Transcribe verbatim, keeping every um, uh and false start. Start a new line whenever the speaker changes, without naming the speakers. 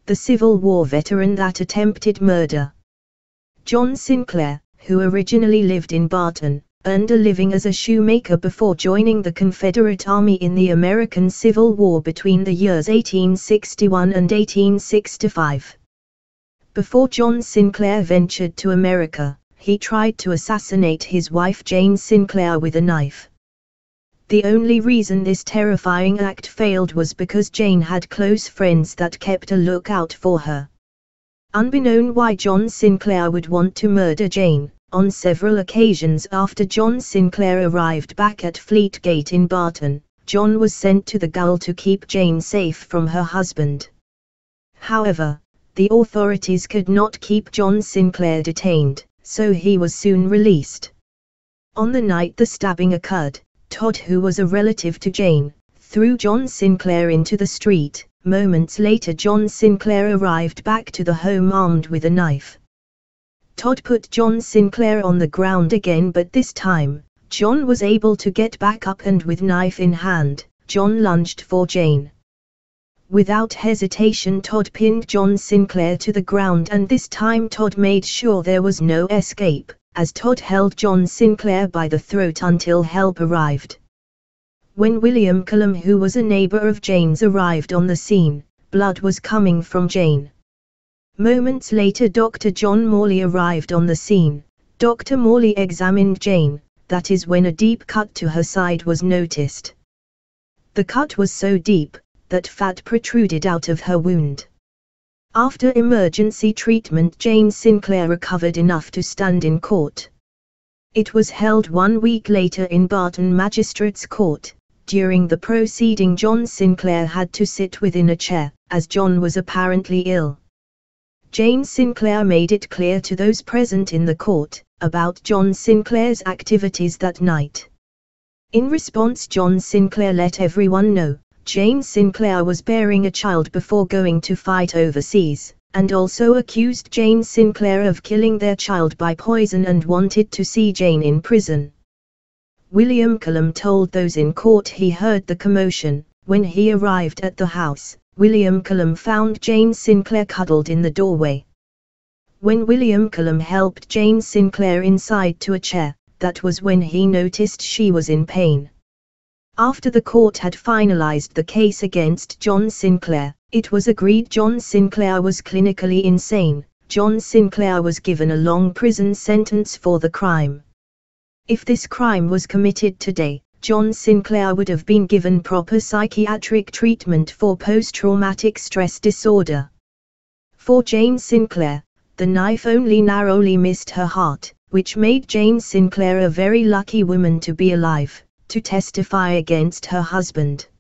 the Civil War veteran that attempted murder. John Sinclair, who originally lived in Barton, earned a living as a shoemaker before joining the Confederate Army in the American Civil War between the years eighteen sixty-one and eighteen sixty-five. Before John Sinclair ventured to America, he tried to assassinate his wife Jane Sinclair with a knife. The only reason this terrifying act failed was because Jane had close friends that kept a lookout for her. Unbeknown why John Sinclair would want to murder Jane, on several occasions after John Sinclair arrived back at Fleet Gate in Barton, John was sent to the gaol to keep Jane safe from her husband. However, the authorities could not keep John Sinclair detained, so he was soon released. On the night the stabbing occurred, Todd, who was a relative to Jane, threw John Sinclair into the street. Moments later John Sinclair arrived back to the home armed with a knife. Todd put John Sinclair on the ground again, but this time, John was able to get back up and with knife in hand, John lunged for Jane. Without hesitation Todd pinned John Sinclair to the ground, and this time Todd made sure there was no escape, as Todd held John Sinclair by the throat until help arrived. When William Cullum, who was a neighbor of Jane's, arrived on the scene, blood was coming from Jane. Moments later Doctor John Morley arrived on the scene. Doctor Morley examined Jane, that is when a deep cut to her side was noticed. The cut was so deep, that fat protruded out of her wound. After emergency treatment Jane Sinclair recovered enough to stand in court. It was held one week later in Barton Magistrates Court. During the proceeding John Sinclair had to sit within a chair, as John was apparently ill. Jane Sinclair made it clear to those present in the court, about John Sinclair's activities that night. In response John Sinclair let everyone know, Jane Sinclair was bearing a child before going to fight overseas, and also accused Jane Sinclair of killing their child by poison and wanted to see Jane in prison. William Cullum told those in court he heard the commotion. When he arrived at the house, William Cullum found Jane Sinclair cuddled in the doorway. When William Cullum helped Jane Sinclair inside to a chair, that was when he noticed she was in pain. After the court had finalized the case against John Sinclair, it was agreed John Sinclair was clinically insane. John Sinclair was given a long prison sentence for the crime. If this crime was committed today, John Sinclair would have been given proper psychiatric treatment for post-traumatic stress disorder. For Jane Sinclair, the knife only narrowly missed her heart, which made Jane Sinclair a very lucky woman to be alive, to testify against her husband.